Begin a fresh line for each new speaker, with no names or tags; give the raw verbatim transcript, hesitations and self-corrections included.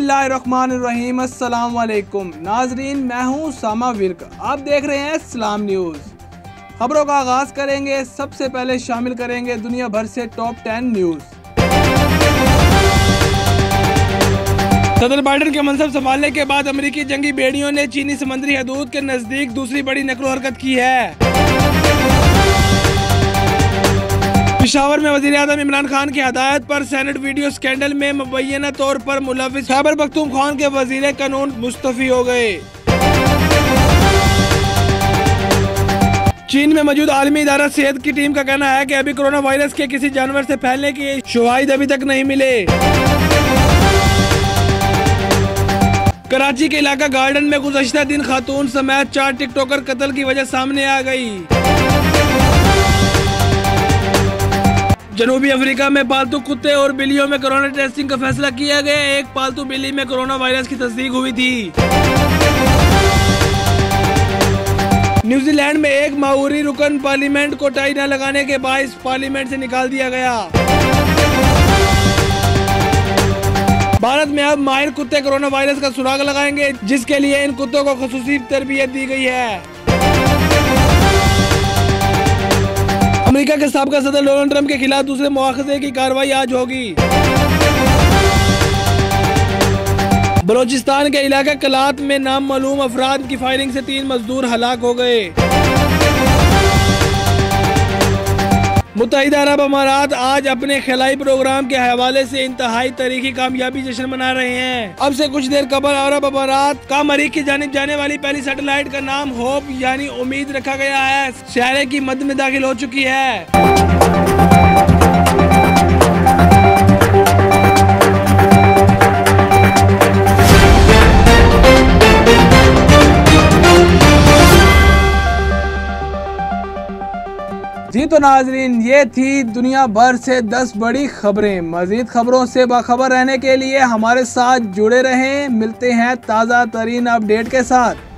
बिस्मिल्लाहिर्रहमानिर्रहीम। अस्सलाम वालेकुम नाजरीन, मैं हूं सामा विर्क। आप देख रहे हैं इस्लाम न्यूज़। खबरों का आगाज करेंगे। सबसे पहले शामिल करेंगे दुनिया भर से टॉप टेन न्यूज़। सदर बाइडेन के मनसब संभालने के बाद अमेरिकी जंगी बेड़ियों ने चीनी समुद्री हदूद के नजदीक दूसरी बड़ी नकलो हरकत की है। पिशावर में वज़ीर आज़म इमरान खान की हदायत पर सेनेट वीडियो स्कैंडल में मुबैना तौर पर मुलव्विस खैबर पख्तूनख्वा के वज़ीर कानून मुस्तफ़ी हो गए। चीन में मौजूद आलमी इदारा सेहत की टीम का कहना है कि अभी कोरोना वायरस के किसी जानवर से फैलने की शवाहिद अभी तक नहीं मिले। कराची के इलाका गार्डन में गुज़श्ता दिन खातून समेत चार टिकटॉकर कत्ल की वजह सामने आ गई। जनूबी अफ्रीका में पालतू कुत्ते और बिल्लियों में कोरोना टेस्टिंग का फैसला किया गया। एक पालतू बिल्ली में कोरोना वायरस की तस्दीक हुई थी। न्यूजीलैंड में एक माओरी रुकन पार्लियामेंट को टाई न लगाने के बायस पार्लियामेंट से निकाल दिया गया। भारत में अब माहिर कुत्ते कोरोना वायरस का सुराग लगाएंगे, जिसके लिए इन कुत्तों को खुसूसी तरबियत दी गई है। अमेरिका के साबिक़ा सदर डोनाल्ड ट्रंप के खिलाफ दूसरे मुआखज़े की कार्रवाई आज होगी। बलोचिस्तान के इलाके कलात में नामालूम अफराद की फायरिंग से तीन मजदूर हलाक हो गए। मुत्तहिदा अरब अमारात आज अपने खिलाई प्रोग्राम के हवाले से इंतहाई तारीखी कामयाबी जश्न मना रहे हैं। अब से कुछ देर कबल अरब अमारात का मरीख की जानिब जाने वाली पहली सैटेलाइट का नाम होप यानी उम्मीद रखा गया है। शहर की मध्य में दाखिल हो चुकी है। जी तो नाजरीन, ये थी दुनिया भर से दस बड़ी खबरें। मजीद खबरों से बाखबर रहने के लिए हमारे साथ जुड़े रहें। मिलते हैं ताज़ा तरीन अपडेट के साथ।